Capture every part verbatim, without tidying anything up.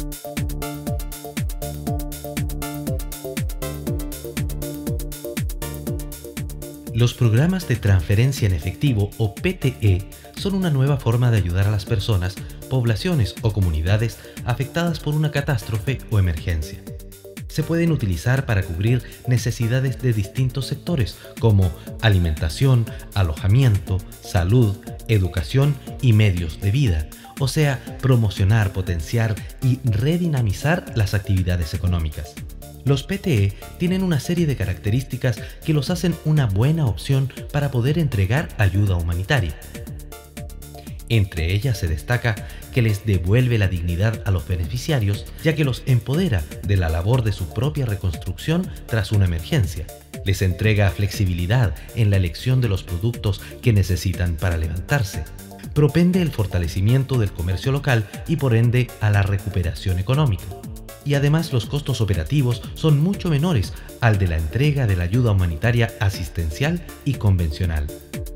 Los programas de transferencia en efectivo o P T E son una nueva forma de ayudar a las personas, poblaciones o comunidades afectadas por una catástrofe o emergencia. Se pueden utilizar para cubrir necesidades de distintos sectores como alimentación, alojamiento, salud, educación y medios de vida, o sea, promocionar, potenciar y redinamizar las actividades económicas. Los P T E tienen una serie de características que los hacen una buena opción para poder entregar ayuda humanitaria. Entre ellas se destaca que les devuelve la dignidad a los beneficiarios, ya que los empodera de la labor de su propia reconstrucción tras una emergencia. Les entrega flexibilidad en la elección de los productos que necesitan para levantarse. Propende el fortalecimiento del comercio local y por ende a la recuperación económica. Y además los costos operativos son mucho menores al de la entrega de la ayuda humanitaria asistencial y convencional.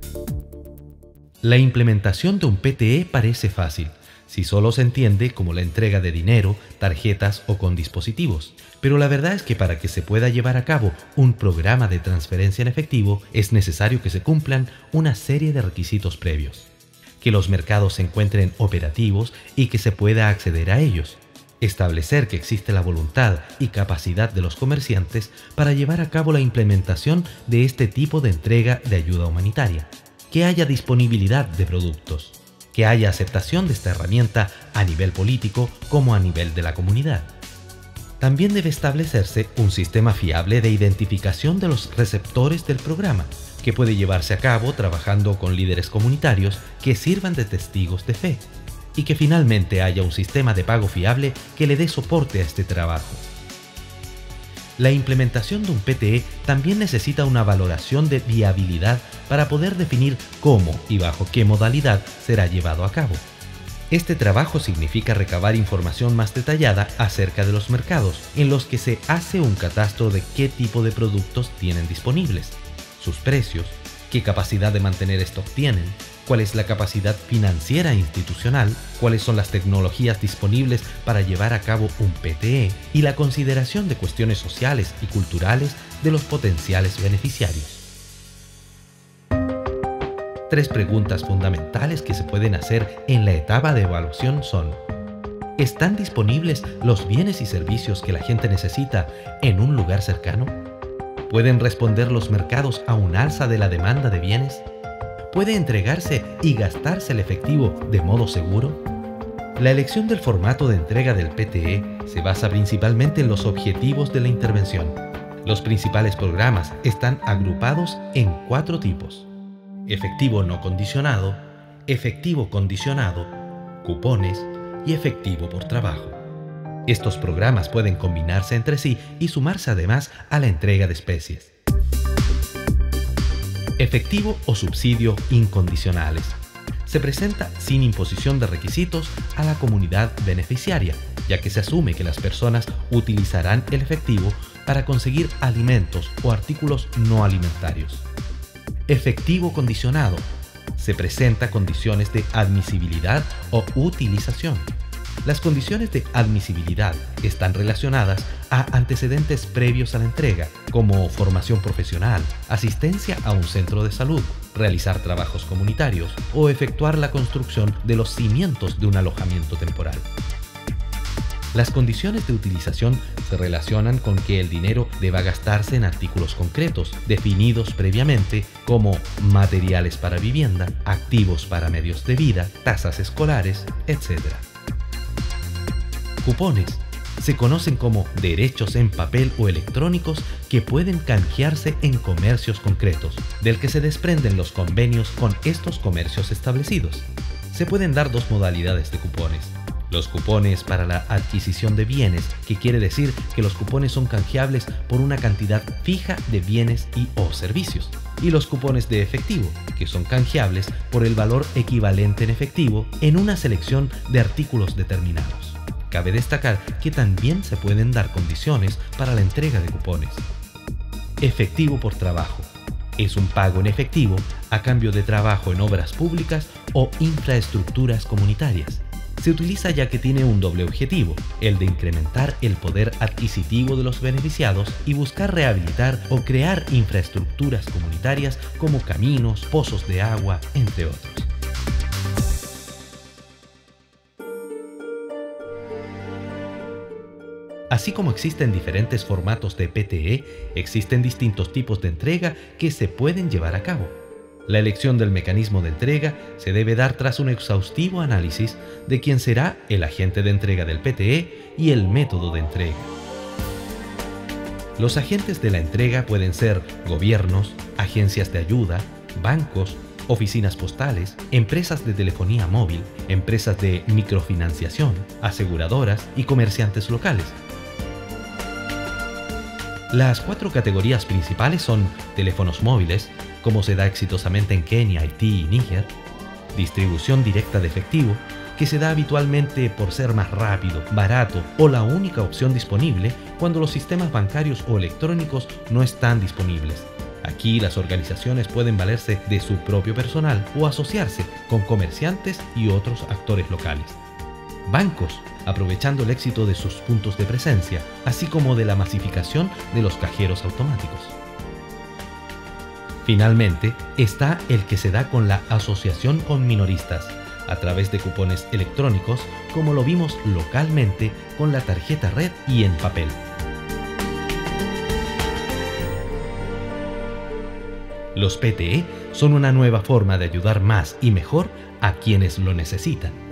La implementación de un P T E parece fácil, si solo se entiende como la entrega de dinero, tarjetas o con dispositivos. Pero la verdad es que para que se pueda llevar a cabo un programa de transferencia en efectivo es necesario que se cumplan una serie de requisitos previos. Que los mercados se encuentren operativos y que se pueda acceder a ellos. Establecer que existe la voluntad y capacidad de los comerciantes para llevar a cabo la implementación de este tipo de entrega de ayuda humanitaria. Que haya disponibilidad de productos. Que haya aceptación de esta herramienta a nivel político como a nivel de la comunidad. También debe establecerse un sistema fiable de identificación de los receptores del programa, que puede llevarse a cabo trabajando con líderes comunitarios que sirvan de testigos de fe. Y que finalmente haya un sistema de pago fiable que le dé soporte a este trabajo. La implementación de un P T E también necesita una valoración de viabilidad para poder definir cómo y bajo qué modalidad será llevado a cabo. Este trabajo significa recabar información más detallada acerca de los mercados, en los que se hace un catastro de qué tipo de productos tienen disponibles, sus precios, qué capacidad de mantener stock tienen, cuál es la capacidad financiera e institucional, cuáles son las tecnologías disponibles para llevar a cabo un P T E y la consideración de cuestiones sociales y culturales de los potenciales beneficiarios. Tres preguntas fundamentales que se pueden hacer en la etapa de evaluación son: ¿están disponibles los bienes y servicios que la gente necesita en un lugar cercano? ¿Pueden responder los mercados a un alza de la demanda de bienes? ¿Puede entregarse y gastarse el efectivo de modo seguro? La elección del formato de entrega del P T E se basa principalmente en los objetivos de la intervención. Los principales programas están agrupados en cuatro tipos: efectivo no condicionado, efectivo condicionado, cupones y efectivo por trabajo. Estos programas pueden combinarse entre sí y sumarse además a la entrega de especies. Efectivo o subsidio incondicionales. Se presenta sin imposición de requisitos a la comunidad beneficiaria, ya que se asume que las personas utilizarán el efectivo para conseguir alimentos o artículos no alimentarios. Efectivo condicionado. Se presenta condiciones de admisibilidad o utilización. Las condiciones de admisibilidad están relacionadas a antecedentes previos a la entrega, como formación profesional, asistencia a un centro de salud, realizar trabajos comunitarios o efectuar la construcción de los cimientos de un alojamiento temporal. Las condiciones de utilización se relacionan con que el dinero deba gastarse en artículos concretos, definidos previamente como materiales para vivienda, activos para medios de vida, tasas escolares, etcétera. Cupones. Se conocen como derechos en papel o electrónicos que pueden canjearse en comercios concretos, del que se desprenden los convenios con estos comercios establecidos. Se pueden dar dos modalidades de cupones. Los cupones para la adquisición de bienes, que quiere decir que los cupones son canjeables por una cantidad fija de bienes y o servicios. Y los cupones de efectivo, que son canjeables por el valor equivalente en efectivo en una selección de artículos determinados. Cabe destacar que también se pueden dar condiciones para la entrega de cupones. Efectivo por trabajo. Es un pago en efectivo a cambio de trabajo en obras públicas o infraestructuras comunitarias. Se utiliza ya que tiene un doble objetivo, el de incrementar el poder adquisitivo de los beneficiados y buscar rehabilitar o crear infraestructuras comunitarias como caminos, pozos de agua, entre otros. Así como existen diferentes formatos de P T E, existen distintos tipos de entrega que se pueden llevar a cabo. La elección del mecanismo de entrega se debe dar tras un exhaustivo análisis de quién será el agente de entrega del P T E y el método de entrega. Los agentes de la entrega pueden ser gobiernos, agencias de ayuda, bancos, oficinas postales, empresas de telefonía móvil, empresas de microfinanciación, aseguradoras y comerciantes locales. Las cuatro categorías principales son teléfonos móviles, como se da exitosamente en Kenia, Haití y Níger; distribución directa de efectivo, que se da habitualmente por ser más rápido, barato o la única opción disponible cuando los sistemas bancarios o electrónicos no están disponibles. Aquí las organizaciones pueden valerse de su propio personal o asociarse con comerciantes y otros actores locales. Bancos, aprovechando el éxito de sus puntos de presencia, así como de la masificación de los cajeros automáticos. Finalmente, está el que se da con la asociación con minoristas, a través de cupones electrónicos, como lo vimos localmente con la tarjeta red y en papel. Los P T E son una nueva forma de ayudar más y mejor a quienes lo necesitan.